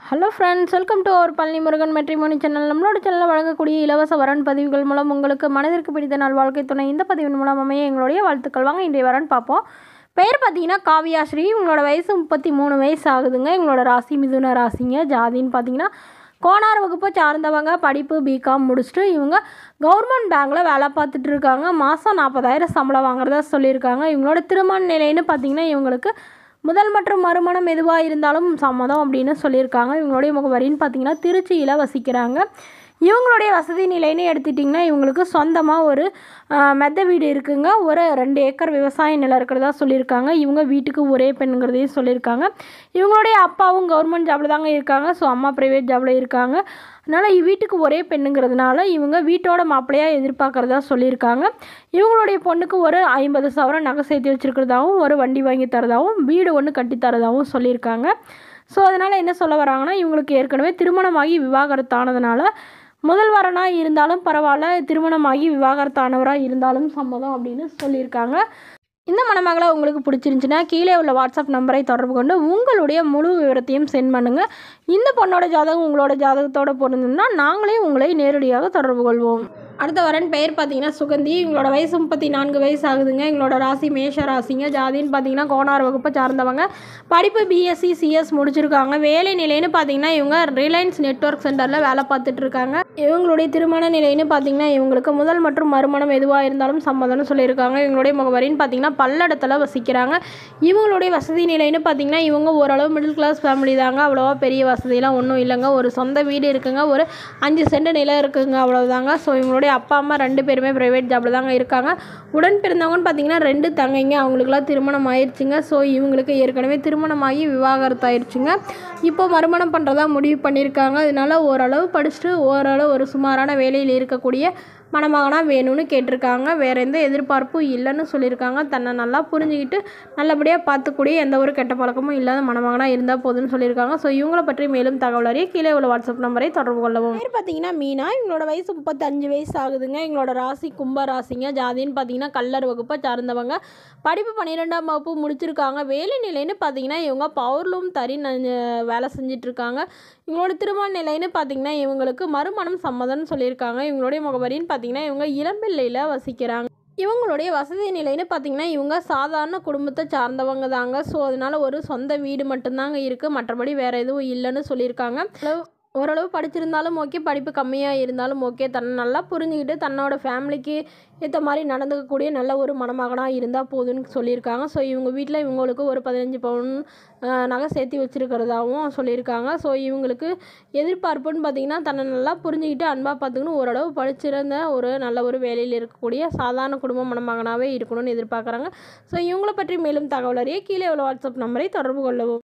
Hello friends, welcome to our Palani Murugan matrimony channel. நம்மளோட சேனலில் வழங்கக்கூடிய இலவச வரன் பதிவுகள் மூலம் உங்களுக்கு மனதிற்கு பிடித்த நாள் வாழ்க்கை துணை இந்த பதிவின் மூலம் அமைய எங்களுடைய வாழ்த்துக்கள். வாங்க இன்றைய வரன் பார்ப்போம். பெயர் பார்த்தீங்கன்னா காவியாஸ்ரீ. உங்களோட வயசு 33 வயசு ஆகுதுங்க. எங்களோட ராசி மிதுன ராசிங்க. ஜாதின்னு பார்த்தீங்கன்னா கோணார் வகுப்பை சார்ந்தவங்க. படிப்பு பிகாம் முடிச்சுட்டு இவங்க கவர்மெண்ட் பேங்க்கில் வேலை பார்த்துட்டு இருக்காங்க. மாதம் 40,000 சம்பளம் வாங்குறதா சொல்லியிருக்காங்க. இவங்களோட திருமண நிலைன்னு பார்த்தீங்கன்னா இவங்களுக்கு முதல் மற்றும் மறுமணம் எதுவாக இருந்தாலும் சம்மதம் அப்படின்னு சொல்லியிருக்காங்க. இவங்களுடைய முகவரின்னு பார்த்தீங்கன்னா திருச்சியில் வசிக்கிறாங்க. இவங்களுடைய வசதி நிலைன்னு எடுத்துட்டிங்கன்னா இவங்களுக்கு சொந்தமாக ஒரு மெத்த வீடு இருக்குங்க. ஒரு 2 ஏக்கர் விவசாய நிலம் இருக்கிறதா சொல்லியிருக்காங்க. இவங்க வீட்டுக்கு ஒரே பெண்ணுங்கிறதையும் சொல்லியிருக்காங்க. இவங்களுடைய அப்பாவும் கவர்மெண்ட் ஜாபில் தாங்க இருக்காங்க. ஸோ அம்மா ப்ரைவேட் ஜாபில் இருக்காங்க. அதனால் வீட்டுக்கு ஒரே பெண்ணுங்கிறதுனால இவங்க வீட்டோட மாப்பிள்ளையாக எதிர்பார்க்குறதா சொல்லியிருக்காங்க. இவங்களுடைய பொண்ணுக்கு ஒரு 50 சவரம் நகை சேர்த்து வச்சுருக்கிறதாகவும் ஒரு வண்டி வாங்கி தரதாகவும் வீடு ஒன்று கட்டித்தரதாகவும் சொல்லியிருக்காங்க. ஸோ அதனால் என்ன சொல்ல வராங்கன்னா இவங்களுக்கு ஏற்கனவே திருமணமாகி விவாகரத்தானதுனால முதல் வரனாக இருந்தாலும் பரவாயில்ல, திருமணமாகி விவாகரத்தானவராக இருந்தாலும் சம்மதம் அப்படின்னு சொல்லியிருக்காங்க. இந்த மணமகளை உங்களுக்கு பிடிச்சிருந்துச்சுன்னா கீழே உள்ள வாட்ஸ்அப் நம்பரை தொடர்பு கொண்டு உங்களுடைய முழு விவரத்தையும் சென்ட் பண்ணுங்கள். இந்த பொண்ணோட ஜாதகம் உங்களோட ஜாதகத்தோடு பொருந்துன்னா நாங்களே உங்களை நேரடியாக தொடர்பு கொள்வோம். அடுத்த வரன் பெயர் பார்த்தீங்கன்னா சுகந்தி. இவங்களோட வயசு 34 வயசு ஆகுதுங்க. எங்களோட ராசி மேஷ ராசிங்க. ஜாதின்னு பார்த்தீங்கன்னா கோணார் வகுப்பை சார்ந்தவங்க. படிப்பு பிஎஸ்சி சிஎஸ் முடிச்சிருக்காங்க. வேலை நிலைன்னு பார்த்தீங்கன்னா இவங்க ரிலையன்ஸ் நெட்வொர்க் சென்டரில் வேலை பார்த்துட்ருக்காங்க. இவங்களுடைய திருமண நிலைன்னு பார்த்தீங்கன்னா இவங்களுக்கு முதல் மற்றும் மறுமணம் எதுவாக இருந்தாலும் சம்மதம்னு சொல்லியிருக்காங்க. இவங்களுடைய முகவரின்னு பார்த்தீங்கன்னா பல்லடத்தில் வசிக்கிறாங்க. இவங்களுடைய வசதி நிலைன்னு பார்த்தீங்கன்னா இவங்க ஓரளவு மிடில் கிளாஸ் ஃபேமிலி தாங்க. அவ்வளோவா பெரிய வசதியெல்லாம் ஒன்றும் இல்லைங்க. ஒரு சொந்த வீடு இருக்குங்க. ஒரு 5 சென்ட் நிலம் இருக்குங்க. அவ்வளோதாங்க. ஸோ இவங்களுடைய அப்பா அம்மா 2 பேருமே ப்ரைவேட் ஜாபில் தாங்க இருக்காங்க. உடன் பிறந்தவங்கன்னு பார்த்தீங்கன்னா 2 தங்கைங்க. அவங்களுக்குலாம் திருமணம் ஆயிடுச்சுங்க. ஸோ இவங்களுக்கு ஏற்கனவே திருமணமாகி விவாகரத்து ஆயிடுச்சுங்க. இப்போ மறுமணம் பண்ணுறதா முடிவு பண்ணியிருக்காங்க. அதனால ஓரளவு படிச்சுட்டு ஓரளவு ஒரு சுமாரான வேலையில் இருக்கக்கூடிய மணமகனாக வேணும்னு கேட்டிருக்காங்க. வேறு எந்த எதிர்பார்ப்பும் இல்லைன்னு சொல்லியிருக்காங்க. தன்னை நல்லா புரிஞ்சுக்கிட்டு நல்லபடியாக பார்த்துக்கூடிய எந்த ஒரு கெட்ட பழக்கமும் இல்லாத மணமகனாக இருந்தால் போதும்னு சொல்லியிருக்காங்க. ஸோ இவங்கள பற்றி மேலும் தகவல் அறிய கீழே உள்ள வாட்ஸ்அப் நம்பரை தொடர்பு கொள்ளவும். பேர் பார்த்தீங்கன்னா மீனா. இவங்களோட வயசு 35 வயசு ஆகுதுங்க. எங்களோட ராசி கும்ப ராசிங்க. ஜாதின்னு பார்த்தீங்கன்னா கல்லர் வகுப்பை சார்ந்தவங்க. படிப்பு 12ஆம் வகுப்பு முடிச்சிருக்காங்க. வேலை நிலைன்னு பார்த்தீங்கன்னா இவங்க பவர்லூம் தறி வேலை செஞ்சிட்ருக்காங்க. இவங்களோட திருமண நிலைன்னு பார்த்தீங்கன்னா இவங்களுக்கு மறுமணம் சம்மதம்னு சொல்லியிருக்காங்க. இவங்களுடைய முகவரின்னு பார்த்தீங்கன்னா இவங்க இளம்பிள்ளையில் வசிக்கிறாங்க. இவங்களுடைய வசதி நிலைன்னு பார்த்தீங்கன்னா இவங்க சாதாரண குடும்பத்தை சார்ந்தவங்க தாங்க. ஸோ அதனால் ஒரு சொந்த வீடு மட்டும்தாங்க இருக்குது. மற்றபடி வேறு எதுவும் இல்லைன்னு சொல்லியிருக்காங்க. ஓரளவு படிச்சிருந்தாலும் ஓகே, படிப்பு கம்மியாக இருந்தாலும் ஓகே, தன்னை நல்லா புரிஞ்சுக்கிட்டு தன்னோட ஃபேமிலிக்கு ஏற்ற மாதிரி நடந்துக்கக்கூடிய நல்ல ஒரு மணமகனாக இருந்தால் போதும்னு சொல்லியிருக்காங்க. ஸோ இவங்க வீட்டில் இவங்களுக்கு ஒரு 15 பவுன் நகை சேர்த்து வச்சுருக்கிறதாகவும் சொல்லியிருக்காங்க. ஸோ இவங்களுக்கு எதிர்பார்ப்புன்னு பார்த்திங்கன்னா தன்னை நல்லா புரிஞ்சுக்கிட்டு அன்பாக பார்த்துக்கணும், ஓரளவு படிச்சிருந்த ஒரு நல்ல ஒரு வேலையில் இருக்கக்கூடிய சாதாரண குடும்ப மணமகனாகவே இருக்கணும்னு எதிர்பார்க்குறாங்க. ஸோ இவங்கள பற்றி மேலும் தகவல் அறிய கீழே உள்ள வாட்ஸ்அப் நம்பரை தொடர்பு கொள்ளவும்.